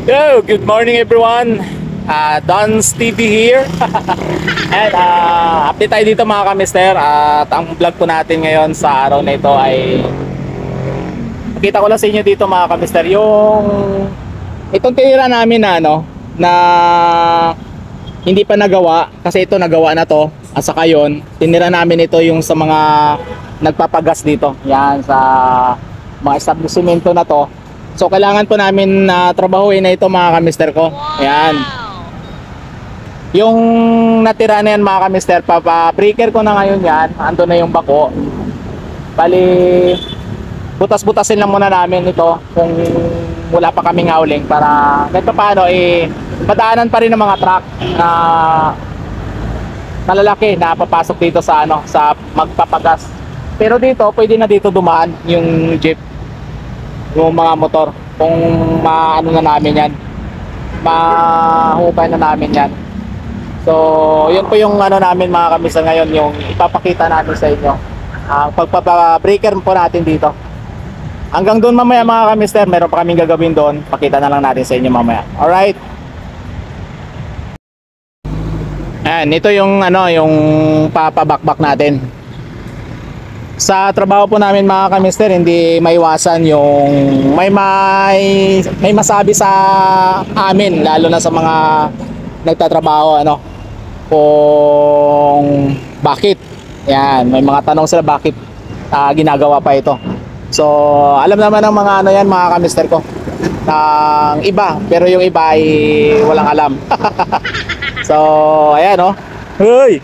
Yo, good morning everyone. Don's TV here. And update tayo dito mga kamister. At ang vlog po natin ngayon sa araw na ito ay pakita ko lang sa inyo dito mga kamister yung itong tinira namin na na hindi pa nagawa kasi ito nagawa na to. At saka yun, tinira namin ito yung sa mga nagpapagas dito. Yan sa mga establishmento na to. So kailangan po namin na trabahuin na ito mga kamister ko. Ayan. Yung natira na yan mga kamister, breaker ko na ngayon yan. Ando na yung bako. Bali, butas-butasin lang muna namin ito kung wala pa kaming hauling para kahit paano madaanan pa rin ng mga truck na malalaki na papasok dito sa sa magpapagas. Pero dito, pwede na dito dumaan yung jeep, yung mga motor kung maano na namin yan, mahukay na namin yan. So yun po yung namin mga kamister ngayon, yung ipapakita namin sa inyo ang pagpapa-breaker po natin dito. Hanggang doon mamaya mga kamister, meron pa kaming gagawin doon, pakita na lang natin sa inyo mamaya. Alright, ayan, ito yung yung papabakbak natin. Sa trabaho po namin mga kamister, hindi maiwasan yung may masabi sa amin, lalo na sa mga nagtatrabaho kung bakit. Yan, may mga tanong sila bakit ginagawa pa ito. So alam naman ng mga yan mga kamister ko ng iba, pero yung iba ay walang alam. So ayan Hoy.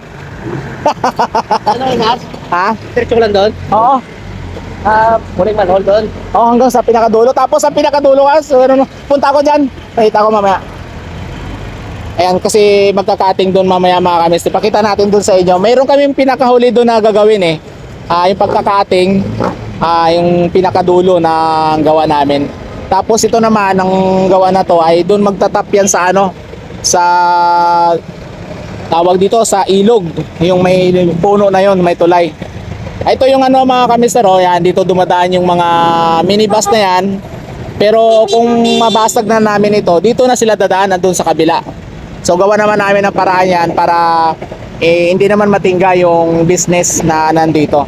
Inas? Ha? Diretso ko lang doon? Oo. Muling manhole doon? Oo, hanggang sa pinakadulo. Tapos sa pinakadulo punta ko dyan. Pakita ko mamaya. Ayan, kasi magkakating doon mamaya mga kamister. Pakita natin doon sa inyo. Mayroon kaming pinakahuli doon na gagawin yung pagkakating, yung pinakadulo na gawa namin. Tapos ito naman, ang gawa na to ay doon magtatap yan sa sa tawag dito sa ilog, yung may puno na yon, may tulay. Ito yung mga kamister, yan dito dumadaan yung mga minibus na yan. Pero kung mabasag na namin ito, dito na sila dadaan doon sa kabila. So gawa naman namin ng paraan yan para hindi naman matingga yung business na nandito.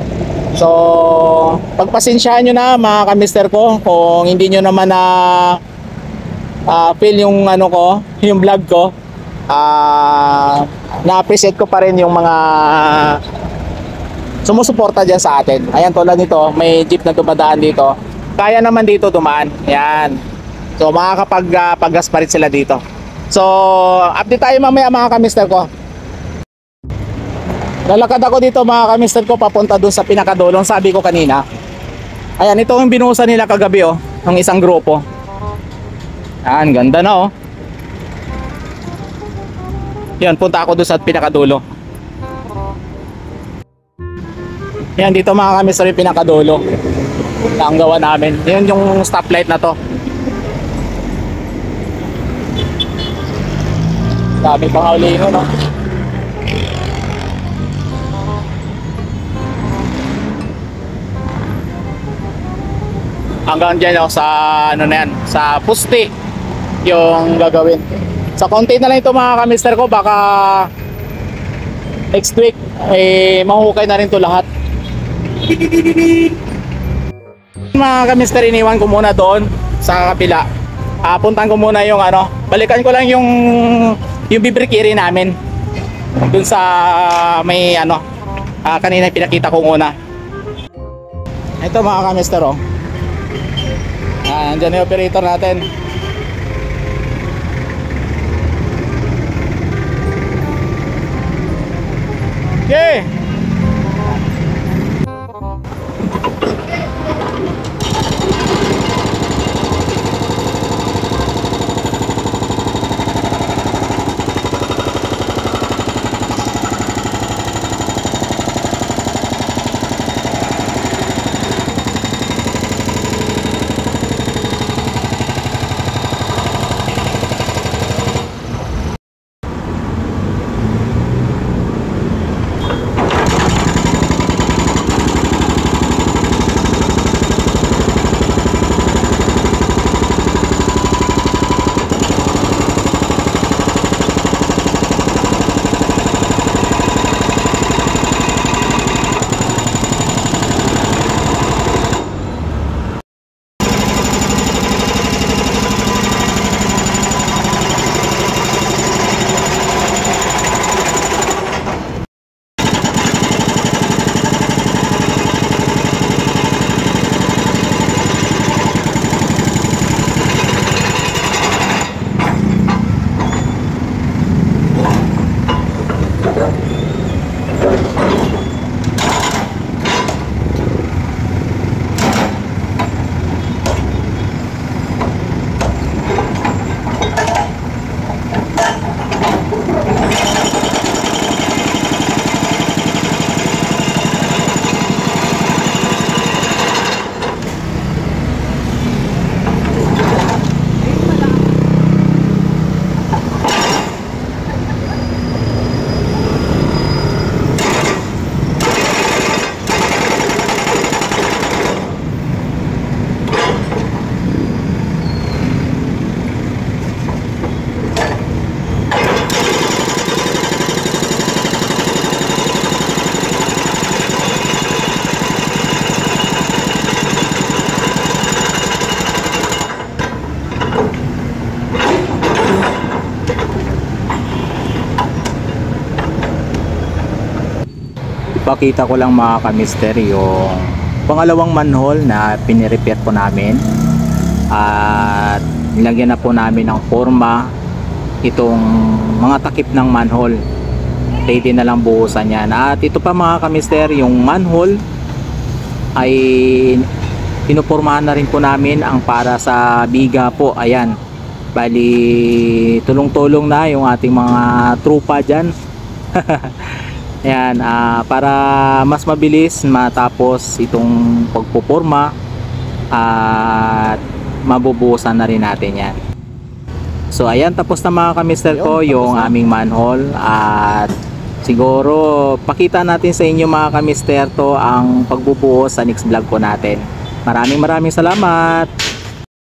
So pagpasensyahan nyo na mga kamister ko kung hindi nyo naman na feel yung yung vlog ko. Na-appreciate ko pa rin yung mga sumusuporta dyan sa atin. Ayan, tulad nito, may jeep na dumadaan dito. Kaya naman dito dumaan. Ayan. So makakapag-pagas pa rin sila dito. So update tayo mamaya mga kamister ko. Lalakad ako dito mga kamister ko papunta dun sa pinakadulong, sabi ko kanina. Ayan, ito yung binuhusan nila kagabi ng isang grupo. Ayan, ganda na Yan, punta ako doon sa pinakadulo. Yan, dito mga kamister yung pinakadulo na ang gawa namin. Yan yung stoplight na to. Dami pang haulingon hanggang dyan sa na yan, sa pusti yung gagawin. Sa konti na lang ito mga kamister ko, baka next week mahukay na rin to lahat. Mga kamister, iniwan ko muna doon sa kapila. Puntan ko muna yung balikan ko lang yung bibrikiri namin doon sa may kanina pinakita ko una. Ito mga kamister andyan yung operator natin. Okay. ipakita ko lang mga kamister yung pangalawang manhole na pinirepair po namin. At nilagyan na po namin ng forma itong mga takip ng manhole. Ready na lang buhusan yan. At ito pa mga kamister, yung manhole ay pinupormahan na rin po namin ang para sa biga po. Ayan, bali tulong-tulong na yung ating mga trupa dyan. Ayan, para mas mabilis matapos itong pagpuporma at mabubuhusan na rin natin yan. So ayan, tapos na mga kamister ko yung aming manhole. At siguro pakita natin sa inyo mga kamister to ang pagbubuhos sa next vlog ko natin. Maraming salamat.